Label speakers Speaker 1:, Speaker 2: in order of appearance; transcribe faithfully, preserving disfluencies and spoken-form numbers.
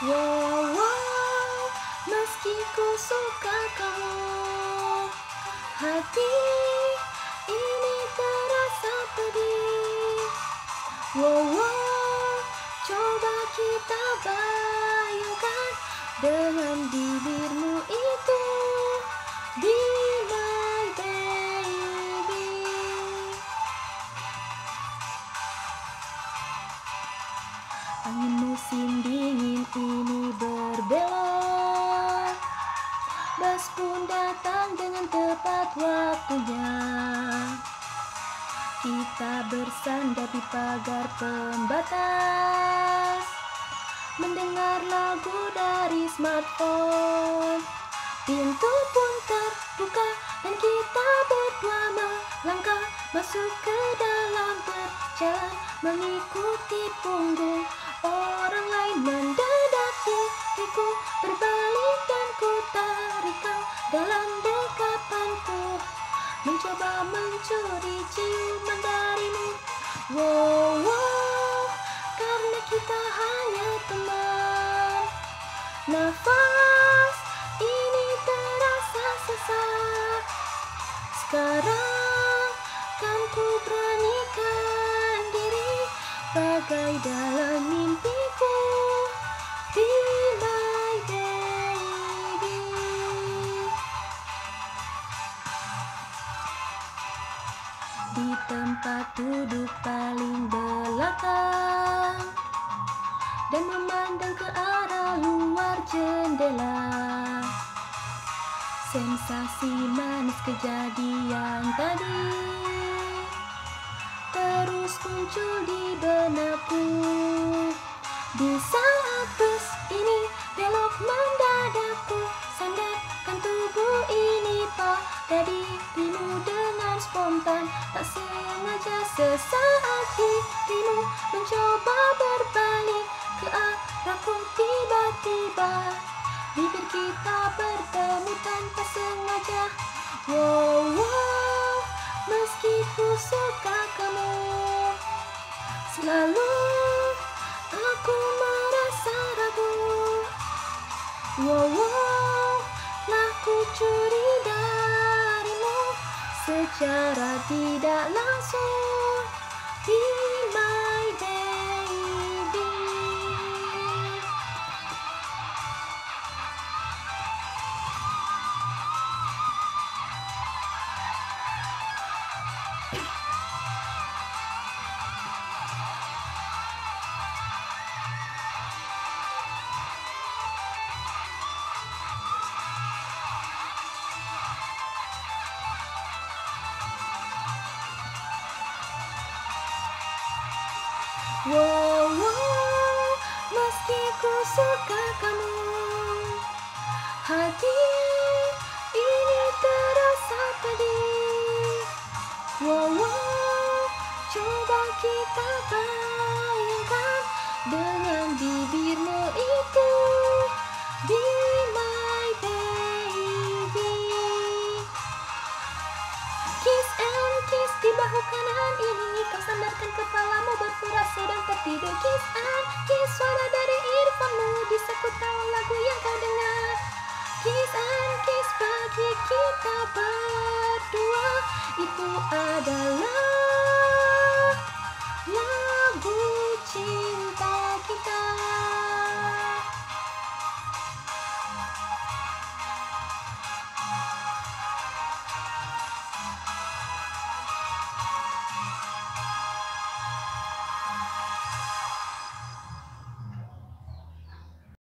Speaker 1: Wow, wow, meski ku suka kamu, hati ini terasa pedih. Wow, wow, coba kita bayangkan dengan bibirmu itu, be my baby. Angin musim dingin ini berbelok, bas pun datang dengan tepat waktunya. Kita bersandar di pagar pembatas, mendengar lagu dari smartphone. Pintu pun terbuka dan kita berdua melangkah masuk ke dalam, berjalan mengikuti punggung orang lain. Mendadak diriku berbalik dan ku tarik kau dalam dekapanku, mencoba mencuri ciuman darimu. Wow, wow, karena kita hanya teman. Nafas ini terasa sesak. Sekarang kan ku beranikan diri, bagai dalam mimpiku, be my baby. Di tempat duduk paling belakang dan memandang ke arah luar jendela, sensasi manis kejadian tadi terus muncul di benakku. Di saat bus ini belok mendadak, ku sandarkan tubuh ini pada dirimu dengan spontan. Tak sengaja sesaat dirimu mencoba berbalik ke arahku, tiba-tiba bibir kita bertemu tanpa sengaja. Wow, wow, meski ku suka kamu, selalu aku merasa ragu. Wow, wow, telah ku curi darimu secara tidak langsung, be my baby. Wow, wow, meski ku suka kamu, hati ini terasa pedih. Wow, wow, coba kita bayangkan dengan bibirmu itu, be my baby. Kiss and kiss di bahu kanan ini, kau sandarkan kepalamu berpura sedang tertidur. Kiss and kiss, suara dari earphone-mu, bisa ku tahu lagu yang kau dengar. Kiss and kiss, bagi kita berdua itu adalah